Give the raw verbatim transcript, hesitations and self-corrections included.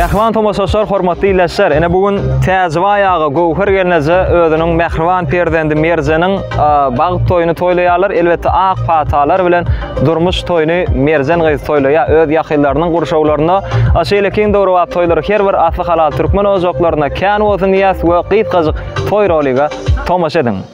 Mehriban tomoşaşlar, hormatly illäşler. Ene bugün täze ayağa gowhar gelnäze özüniň mehriban perdendi Merzenin bagyt toýuny toýlaýarlar. Elbetde ak patalar bilen durmuş toýuny Merzen gyz toýlaýar. Öz ýakyllarynyň gurşawlaryna aşeýle kiň dowra toýlary her bir atly halal türkmen ozaklaryna kän bolsun ýas we gyt gyzyk toý rolyga tomaş edin.